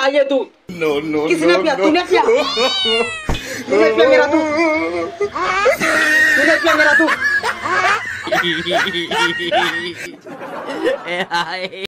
क्या ये तू? नो नो किसने पिया? तूने पिया? तूने पिया मेरा तू? तूने पिया मेरा तू?